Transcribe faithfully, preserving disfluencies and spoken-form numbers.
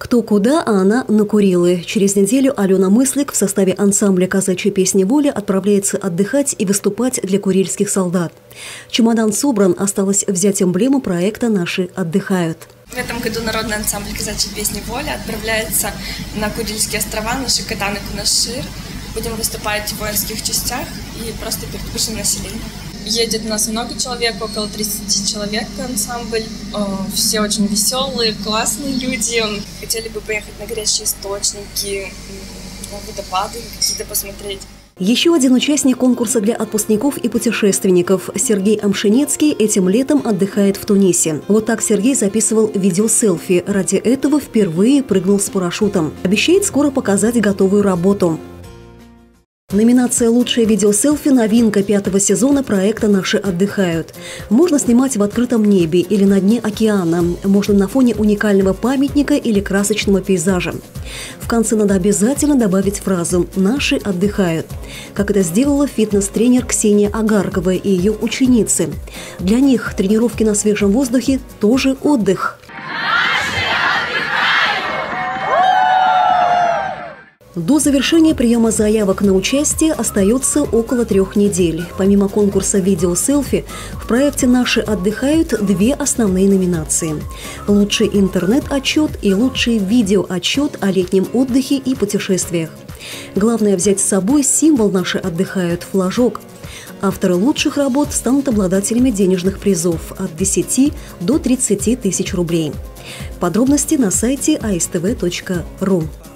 Кто куда, а она на Курилы. Через неделю Алена Мыслик в составе ансамбля казачьей песни «Воля» отправляется отдыхать и выступать для курильских солдат. Чемодан собран, осталось взять эмблему проекта «Наши отдыхают». В этом году народный ансамбль казачьей песни «Воля» отправляется на Курильские острова, на Шикотан и Кунашир. Будем выступать в воинских частях и просто перед пышным населением. Едет у нас много человек, около тридцати человек ансамбль. Все очень веселые, классные люди. Хотели бы поехать на горячие источники, на водопады какие-то посмотреть. Еще один участник конкурса для отпускников и путешественников – Сергей Амшинецкий этим летом отдыхает в Тунисе. Вот так Сергей записывал видеоселфи. Ради этого впервые прыгнул с парашютом. Обещает скоро показать готовую работу. Номинация «Лучшее видеоселфи» – новинка пятого сезона проекта «Наши отдыхают». Можно снимать в открытом небе или на дне океана. Можно на фоне уникального памятника или красочного пейзажа. В конце надо обязательно добавить фразу «Наши отдыхают», как это сделала фитнес-тренер Ксения Агаркова и ее ученицы. Для них тренировки на свежем воздухе – тоже отдых. До завершения приема заявок на участие остается около трех недель. Помимо конкурса видеоселфи, в проекте «Наши отдыхают» две основные номинации. Лучший интернет-отчет и лучший видеоотчет о летнем отдыхе и путешествиях. Главное взять с собой символ «Наши отдыхают» – флажок. Авторы лучших работ станут обладателями денежных призов от десяти до тридцати тысяч рублей. Подробности на сайте а эс тэ вэ точка ру.